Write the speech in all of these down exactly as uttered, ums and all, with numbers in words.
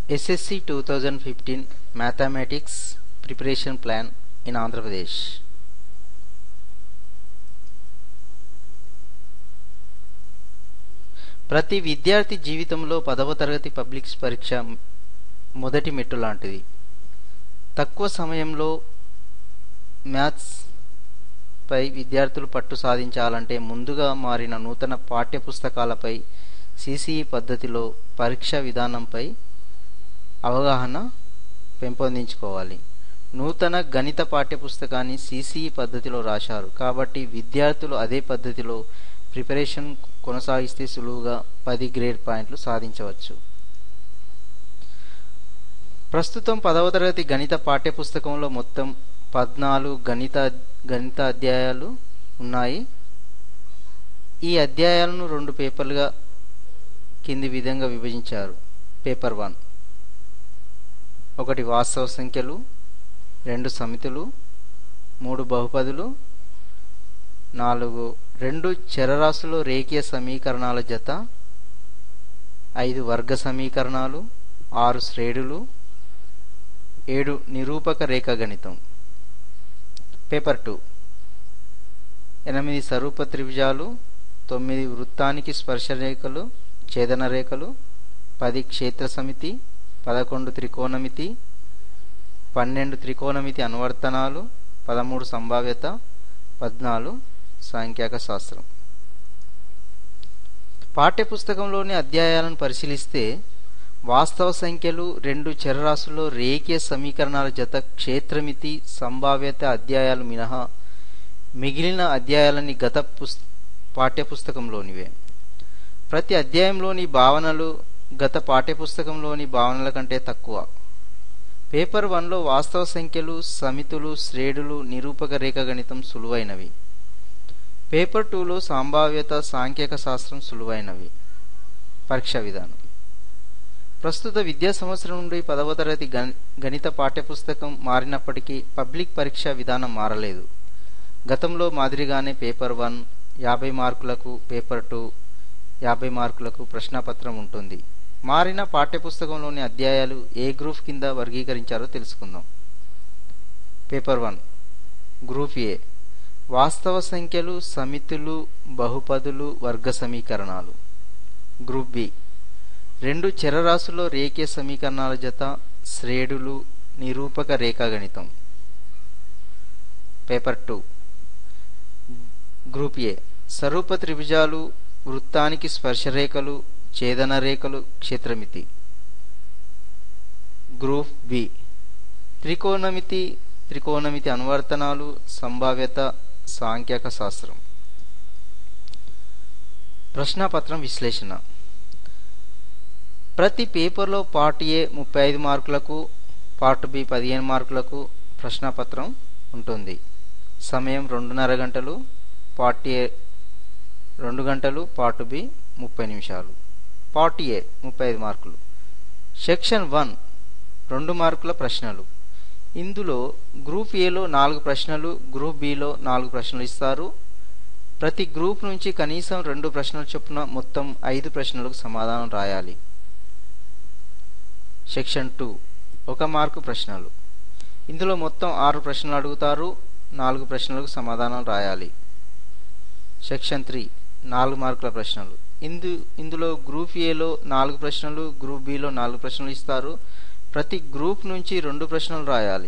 S S C twenty fifteen Mathematics Preparation Plan in Andhra Pradesh. ప్రతి విద్యార్థి జీవితంలో పదవ తరగతి పబ్లిక్ పరీక్ష మొదటి మెట్టు లాంటిది. తక్కువ సమయంలో మ్యాథ్స్ పై విద్యార్థులు పట్టు సాధించాలంటే ముందుగా మారిన నూతన పాఠ్యపుస్తకాలపై సిసిఈ పద్ధతిలో పరీక్షా విధానంపై అవగాహన పెంపొందించుకోవాలి. నూతన గణిత పాఠ్యపుస్తకాన్ని సిసిఈ పద్ధతిలో రాశారు కాబట్టి విద్యార్థులు అదే పద్ధతిలో ప్రిపరేషన్ కొనసాగిస్తే సులువుగా పది గ్రేడ్ పాయింట్లు సాధించవచ్చు. ప్రస్తుతం పదవ తరగతి గణిత పాఠ్యపుస్తకంలో మొత్తం పద్నాలుగు గణిత గణిత అధ్యాయాలు ఉన్నాయి. ఈ అధ్యాయాలను రెండు పేపర్లుగా కింది విధంగా విభజించారు. పేపర్ వన్ ఒకటి వాస్తవ సంఖ్యలు, రెండు సమితులు, మూడు బహుపదులు, నాలుగు రెండు చరరాశుల రేఖీయ సమీకరణాల జత, ఐదు వర్గ సమీకరణాలు, ఆరు శ్రేణులు, ఏడు నిరూపక రేఖాగణితం. పేపర్ టూ ఎనిమిది స్వరూప త్రిభుజాలు, తొమ్మిది వృత్తానికి స్పర్శరేఖలు ఛేదన రేఖలు, పది క్షేత్ర సమితి, పదకొండు త్రికోణమితి, పన్నెండు త్రికోణమితి అనువర్తనాలు, పదమూడు సంభావ్యత, పద్నాలుగు సాంఖ్యక శాస్త్రం. పాఠ్యపుస్తకంలోని అధ్యాయాలను పరిశీలిస్తే వాస్తవ సంఖ్యలు, రెండు చరరాశుల్లో రేఖీయ సమీకరణాల జత, క్షేత్రమితి, సంభావ్యత అధ్యాయాలు మినహా మిగిలిన అధ్యాయాలన్నీ గత పుస్ పాఠ్యపుస్తకంలోనివే. ప్రతి అధ్యాయంలోని భావనలు గత పాఠ్యపుస్తకంలోని భావనల కంటే తక్కువ. పేపర్ వన్లో వాస్తవ సంఖ్యలు, సమితులు, శ్రేణులు, నిరూపక రేఖాగణితం సులువైనవి. పేపర్ టూలో సంభావ్యత, సాంఖ్యక శాస్త్రం సులువైనవి. పరీక్షా విధానం ప్రస్తుత విద్యా సంవత్సరం నుండి పదవ తరగతి గణిత పాఠ్యపుస్తకం మారినప్పటికీ పబ్లిక్ పరీక్షా విధానం మారలేదు. గతంలో మాదిరిగానే పేపర్ వన్ యాభై మార్కులకు, పేపర్ టూ యాభై మార్కులకు ప్రశ్నాపత్రం ఉంటుంది. మారిన పాఠ్యపుస్తకంలోని అధ్యాయాలు ఏ గ్రూప్ కింద వర్గీకరించారో తెలుసుకుందాం. పేపర్ వన్ గ్రూప్ ఏ వాస్తవ సంఖ్యలు, సమితులు, బహుపదులు, వర్గ సమీకరణాలు. గ్రూప్ బి రెండు చరరాశుల రేఖీయ సమీకరణాల జత, శ్రేణులు, నిరూపక రేఖాగణితం. పేపర్ టూ గ్రూప్ ఏ స్వరూప త్రిభుజాలు, వృత్తానికి స్పర్శరేఖలు, ఛేదన రేఖలు, క్షేత్రమితి. గ్రూప్ బి త్రికోణమితి, త్రికోణమితి అనువర్తనాలు, సంభావ్యత, సాంఖ్యక శాస్త్రం. ప్రశ్నాపత్రం విశ్లేషణ ప్రతి పేపర్లో పార్ట్ ఏ ముప్పై ఐదు మార్కులకు, పార్ట్ బి పదిహేను మార్కులకు ప్రశ్నాపత్రం ఉంటుంది. సమయం రెండున్నర గంటలు, పార్ట్ ఏ రెండు గంటలు, పార్ట్ బి ముప్పై నిమిషాలు. పార్ట్ ఏ ముప్పై ఐదు మార్కులు. సెక్షన్ వన్ రెండు మార్కుల ప్రశ్నలు. ఇందులో గ్రూప్ ఏలో నాలుగు ప్రశ్నలు, గ్రూప్ బిలో నాలుగు ప్రశ్నలు ఇస్తారు. ప్రతి గ్రూప్ నుంచి కనీసం రెండు ప్రశ్నలు చొప్పున మొత్తం ఐదు ప్రశ్నలకు సమాధానం రాయాలి. సెక్షన్ టూ ఒక మార్కు ప్రశ్నలు. ఇందులో మొత్తం ఆరు ప్రశ్నలు అడుగుతారు. నాలుగు ప్రశ్నలకు సమాధానం రాయాలి. సెక్షన్ త్రీ నాలుగు మార్కుల ప్రశ్నలు. ఇందు ఇందులో గ్రూప్ ఏలో నాలుగు ప్రశ్నలు, గ్రూప్ బిలో నాలుగు ప్రశ్నలు ఇస్తారు. ప్రతి గ్రూప్ నుంచి రెండు ప్రశ్నలు రాయాలి.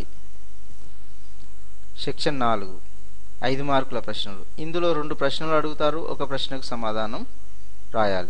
సెక్షన్ నాలుగు ఐదు మార్కుల ప్రశ్నలు. ఇందులో రెండు ప్రశ్నలు అడుగుతారు. ఒక ప్రశ్నకు సమాధానం రాయాలి.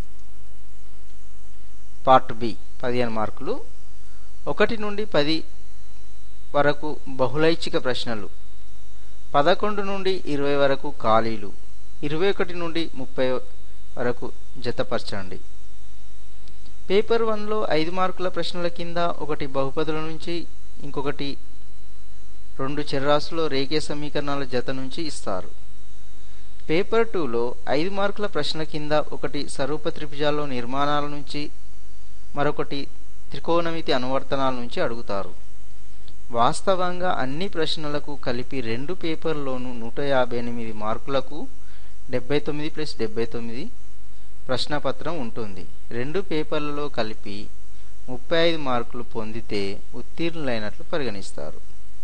పార్ట్ బి పదిహేను మార్కులు. ఒకటి నుండి పది వరకు బహుళైచ్ఛిక ప్రశ్నలు, పదకొండు నుండి ఇరవై వరకు ఖాళీలు, ఇరవై ఒకటి నుండి ముప్పై వరకు జతపరచండి. పేపర్ వన్లో ఐదు మార్కుల ప్రశ్నల కింద ఒకటి బహుపదుల నుంచి, ఇంకొకటి రెండు చరరాశుల రేఖీయ సమీకరణాల జత నుంచి ఇస్తారు. పేపర్ టూలో ఐదు మార్కుల ప్రశ్నల కింద ఒకటి స్వరూప త్రిభుజాల్లో నిర్మాణాల నుంచి, మరొకటి త్రికోణమితి అనువర్తనాల నుంచి అడుగుతారు. వాస్తవంగా అన్ని ప్రశ్నలకు కలిపి రెండు పేపర్లోనూ నూట యాభై ఎనిమిది మార్కులకు డెబ్బై తొమ్మిది ప్లస్ డెబ్బై తొమ్మిది ప్రశ్నపత్రం ఉంటుంది. రెండు పేపర్లలో కలిపి ముప్పై ఐదు మార్కులు పొందితే ఉత్తీర్ణులైనట్లు పరిగణిస్తారు.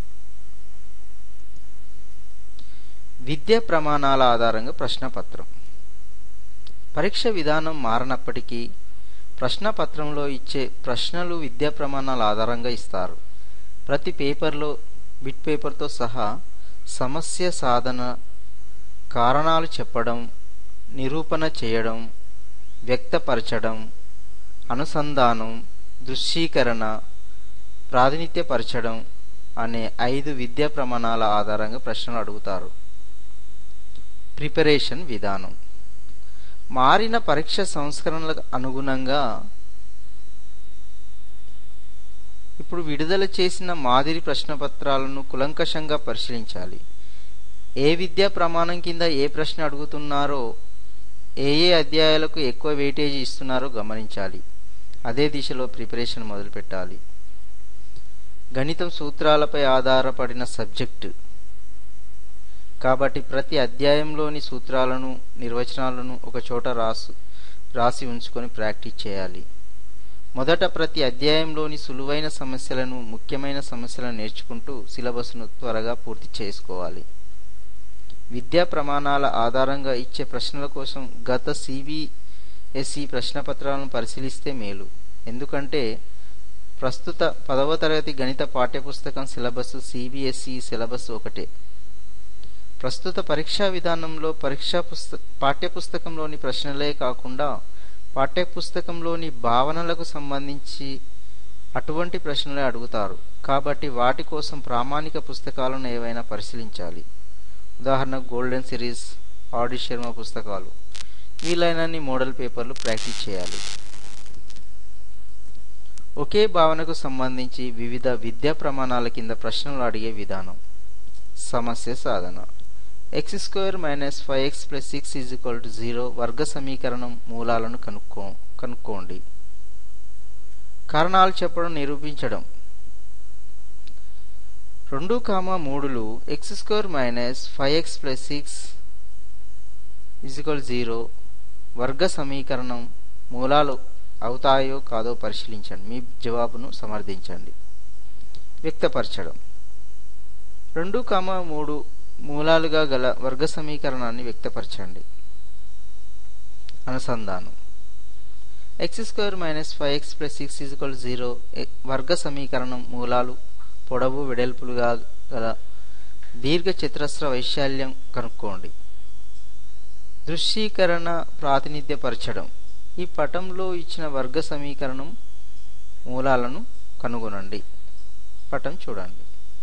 విద్యా ప్రమాణాల ఆధారంగా ప్రశ్నపత్రం. పరీక్ష విధానం మారనప్పటికీ ప్రశ్నపత్రంలో ఇచ్చే ప్రశ్నలు విద్యా ప్రమాణాల ఆధారంగా ఇస్తారు. ప్రతి పేపర్లో బిట్ పేపర్తో సహా సమస్య సాధన, కారణాలు చెప్పడం, నిరూపణ చేయడం, వ్యక్తపరచడం, అనుసంధానం, దృశ్యీకరణ, ప్రాతినిధ్యపరచడం అనే ఐదు విద్యా ప్రమాణాల ఆధారంగా ప్రశ్నలు అడుగుతారు. ప్రిపరేషన్ విధానం. మారిన పరీక్ష సంస్కరణలకు అనుగుణంగా ఇప్పుడు విడుదల చేసిన మాదిరి ప్రశ్నపత్రాలను కులంకషంగా పరిశీలించాలి. ఏ విద్యా ప్రమాణం కింద ఏ ప్రశ్న అడుగుతున్నారో, ఏ ఏ అధ్యాయాలకు ఎక్కువ వెయిటేజ్ ఇస్తున్నారో గమనించాలి. అదే దిశలో ప్రిపరేషన్ మొదలుపెట్టాలి. గణితం సూత్రాలపై ఆధారపడిన సబ్జెక్టు కాబట్టి ప్రతి అధ్యాయంలోని సూత్రాలను, నిర్వచనాలను ఒక చోట రాసు రాసి ఉంచుకొని ప్రాక్టీస్ చేయాలి. మొదట ప్రతి అధ్యాయంలోని సులువైన సమస్యలను, ముఖ్యమైన సమస్యలను నేర్చుకుంటూ సిలబస్ను త్వరగా పూర్తి చేసుకోవాలి. విద్యా ప్రమాణాల ఆధారంగా ఇచ్చే ప్రశ్నల కోసం గత సిబిఎస్ఈ ప్రశ్నపత్రాలను పరిశీలిస్తే మేలు. ఎందుకంటే ప్రస్తుత పదవ తరగతి గణిత పాఠ్యపుస్తకం సిలబస్ సిబిఎస్ఈ సిలబస్ ఒకటే. ప్రస్తుత పరీక్షా విధానంలో పరీక్షా పుస్త పాఠ్యపుస్తకంలోని ప్రశ్నలే కాకుండా పాఠ్యపుస్తకంలోని భావనలకు సంబంధించి అటువంటి ప్రశ్నలే అడుగుతారు. కాబట్టి వాటి కోసం ప్రామాణిక పుస్తకాలను ఏవైనా పరిశీలించాలి. ఉదాహరణకు గోల్డెన్ సిరీస్, ఆడి శర్మ పుస్తకాలు, వీలైనన్ని మోడల్ పేపర్లు ప్రాక్టీస్ చేయాలి. ఒకే భావనకు సంబంధించి వివిధ విద్యా ప్రమాణాల కింద ప్రశ్నలు అడిగే విధానం. సమస్య సాధన. X square minus five X plus six is equal to zero వర్గ సమీకరణం మూలాలను కనుక్కో కనుక్కోండి. కారణాలు చెప్పడం, నిరూపించడం. రెండు కామా మూడులు X square minus five X plus six is equal zero వర్గ సమీకరణం మూలాలు అవుతాయో కాదో పరిశీలించండి. మీ జవాబును సమర్థించండి. వ్యక్తపరచడం. రెండు కామా మూడు మూలాలుగా గల వర్గ సమీకరణాన్ని వ్యక్తపరచండి. అనుసంధానం. X square minus five X plus six is equal zero వర్గ సమీకరణం మూలాలు పొడవు వెడల్పులుగా గల దీర్ఘ చతురస్ర వైశాల్యం కనుక్కోండి. దృశ్యీకరణ, ప్రాతినిధ్యపరచడం. ఈ పటంలో ఇచ్చిన వర్గ సమీకరణం మూలాలను కనుగొనండి. పటం చూడండి.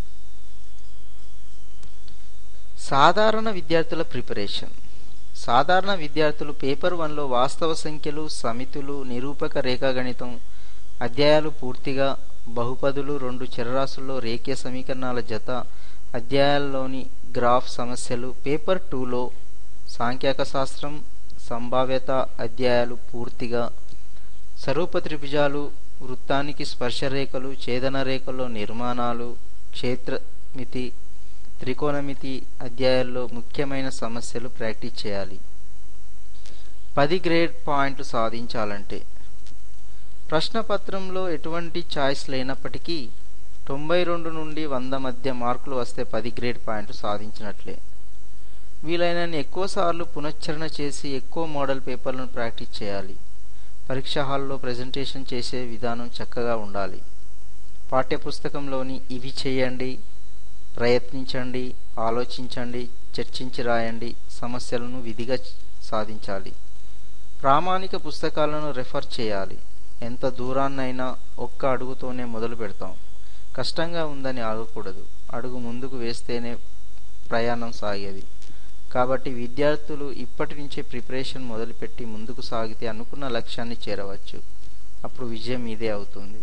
సాధారణ విద్యార్థుల ప్రిపరేషన్. సాధారణ విద్యార్థులు పేపర్ వన్లో వాస్తవ సంఖ్యలు, సమితులు, నిరూపక రేఖాగణితం అధ్యాయాలు పూర్తిగా, బహుపదులు, రెండు చరరాశుల్లో రేఖీయ సమీకరణాల జత అధ్యాయాల్లోని గ్రాఫ్ సమస్యలు, పేపర్ టూలో సాంఖ్యక శాస్త్రం, సంభావ్యత అధ్యాయాలు పూర్తిగా, స్వరూప త్రిభుజాలు, వృత్తానికి స్పర్శరేఖలు, ఛేదన రేఖల్లో నిర్మాణాలు, క్షేత్రమితి, త్రికోణమితి అధ్యాయాల్లో ముఖ్యమైన సమస్యలు ప్రాక్టీస్ చేయాలి. పది గ్రేడ్ పాయింట్లు సాధించాలంటే ప్రశ్నపత్రంలో ఎటువంటి చాయిస్ లేనప్పటికీ తొంభై రెండు నుండి వంద మధ్య మార్కులు వస్తే పది గ్రేడ్ పాయింట్లు సాధించినట్లే. వీలైనన్ని ఎక్కువ సార్లు పునశ్చరణ చేసి ఎక్కువ మోడల్ పేపర్లను ప్రాక్టీస్ చేయాలి. పరీక్షా హాల్లో ప్రెజెంటేషన్ చేసే విధానం చక్కగా ఉండాలి. పాఠ్యపుస్తకంలోని ఇవి చేయండి, ప్రయత్నించండి, ఆలోచించండి, చర్చించి రాయండి సమస్యలను విధిగా సాధించాలి. ప్రామాణిక పుస్తకాలను రెఫర్ చేయాలి. ఎంత దూరాన్నైనా ఒక్క అడుగుతోనే మొదలు పెడతాం. కష్టంగా ఉందని ఆగకూడదు. అడుగు ముందుకు వేస్తేనే ప్రయాణం సాగేది. కాబట్టి విద్యార్థులు ఇప్పటి నుంచే ప్రిపరేషన్ మొదలుపెట్టి ముందుకు సాగితే అనుకున్న లక్ష్యాన్ని చేరవచ్చు. అప్పుడు విజయం మీదే అవుతుంది.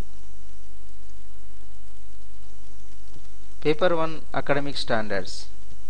Paper one academic standards.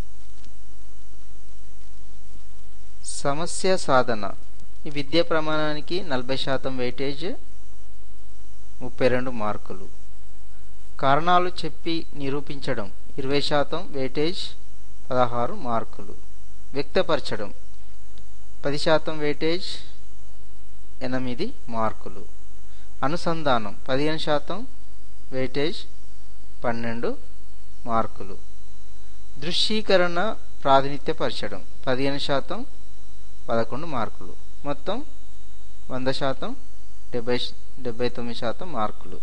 సమస్య సాధన. ఈ విద్యా ప్రమాణానికి నలభై శాతం వెయిటేజ్, ముప్పై రెండు మార్కులు. కారణాలు చెప్పి నిరూపించడం ఇరవై శాతం వెయిటేజ్, పదహారు మార్కులు. వ్యక్తపరచడం పది శాతం వెయిటేజ్, ఎనిమిది మార్కులు. అనుసంధానం పదిహేను శాతం వెయిటేజ్ పన్నెండు మార్కులు. దృశ్యీకరణ ప్రాతినిధ్యపరచడం పదిహేను శాతం పదకొండు మార్కులు. మొత్తం వంద శాతం డెబ్బై డెబ్బై తొమ్మిది శాతం మార్కులు.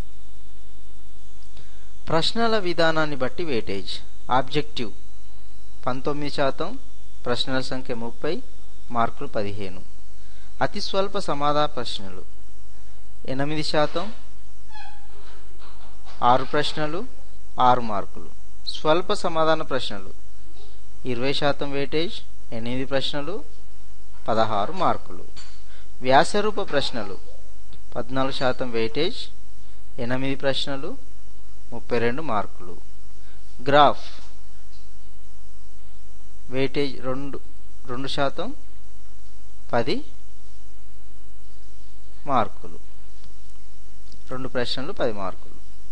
ప్రశ్నల విధానాన్ని బట్టి వెయిటేజ్ ఆబ్జెక్టివ్ పంతొమ్మిది శాతం ప్రశ్నల సంఖ్య ముప్పై మార్కులు పదిహేను. అతి స్వల్ప సమాధాన ప్రశ్నలు ఎనిమిది శాతం ఆరు ప్రశ్నలు ఆరు మార్కులు. స్వల్ప సమాధాన ప్రశ్నలు ఇరవై శాతం వెయిటేజ్ ఎనిమిది ప్రశ్నలు పదహారు మార్కులు. వ్యాసరూప ప్రశ్నలు పద్నాలుగు శాతం వెయిటేజ్ ఎనిమిది ప్రశ్నలు ముప్పై రెండు మార్కులు. గ్రాఫ్ వెయిటేజ్ రెండు రెండు శాతం పది మార్కులు. రెండు ప్రశ్నలు పది మార్కులు.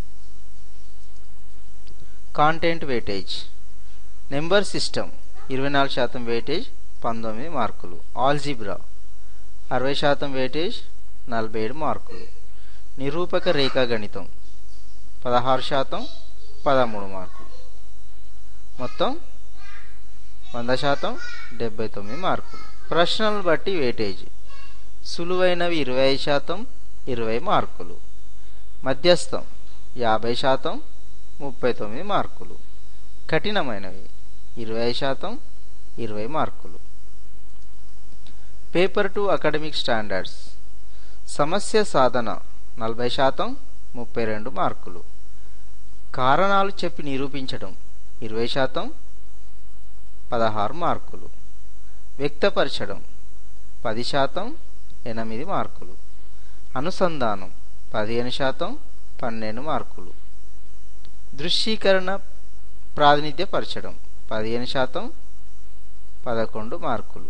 కాంటెంట్ వెయిటేజ్ నెంబర్ సిస్టమ్ ఇరవై నాలుగు శాతం వెయిటేజ్ పంతొమ్మిది మార్కులు. ఆల్జీబ్రా అరవై శాతం వెయిటేజ్ నలభై ఏడు మార్కులు. నిరూపక రేఖాగణితం పదహారు శాతం పదమూడు మార్కులు. మొత్తం వంద శాతం డెబ్బై తొమ్మిది మార్కులు. ప్రశ్నలను బట్టి వెయిటేజ్ సులువైనవి ఇరవై ఐదు శాతం ఇరవై మార్కులు. మధ్యస్థం యాభై శాతం ముప్పై తొమ్మిది మార్కులు. కఠినమైనవి ఇరవై ఐదు శాతం ఇరవై మార్కులు. పేపర్ టు అకాడమిక్ స్టాండర్డ్స్ సమస్య సాధన నలభై శాతం ముప్పై రెండు మార్కులు. కారణాలు చెప్పి నిరూపించడం ఇరవై శాతం పదహారు మార్కులు. వ్యక్తపరచడం పది శాతం ఎనిమిది మార్కులు. అనుసంధానం పదిహేను శాతం పన్నెండు మార్కులు. దృశ్యీకరణ ప్రాతినిధ్యపరచడం పదిహేను శాతం పదకొండు మార్కులు.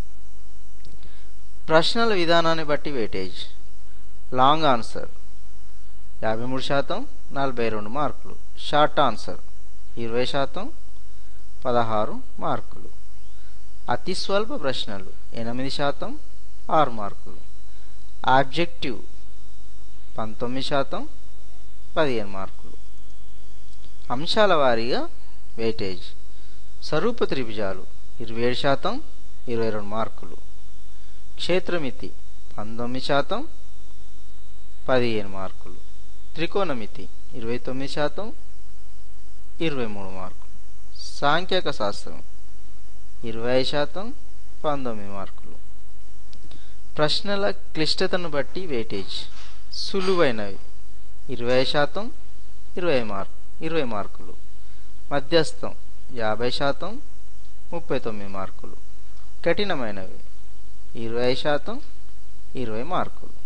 ప్రశ్నల విధానాన్ని బట్టి వెయిటేజ్ లాంగ్ ఆన్సర్ యాభై మూడు శాతం నలభై రెండు మార్కులు. షార్ట్ ఆన్సర్ ఇరవై శాతం పదహారు మార్కులు. అతి స్వల్ప ప్రశ్నలు ఎనిమిది శాతం ఆరు మార్కులు. ఆబ్జెక్టివ్ పంతొమ్మిది శాతం పదిహేను మార్కులు. అంశాల వారీగా వెయిటేజ్ స్వరూప త్రిభుజాలు ఇరవై ఏడు శాతం ఇరవై రెండు మార్కులు. క్షేత్రమితి పంతొమ్మిది శాతం పదిహేను మార్కులు. త్రికోణమితి ఇరవై తొమ్మిది శాతం ఇరవై మూడు మార్కులు. సాంఖ్యక శాస్త్రం ఇరవై ఐదు శాతం పంతొమ్మిది మార్కులు. ప్రశ్నల క్లిష్టతను బట్టి వెయిటేజ్ సులువైనవి ఇరవై ఐదు శాతం ఇరవై మార్కు ఇరవై మార్కులు. మధ్యస్థం యాభై శాతం ముప్పై తొమ్మిది మార్కులు. కఠినమైనవి ఇరవై ఐదు శాతం ఇరవై మార్కులు.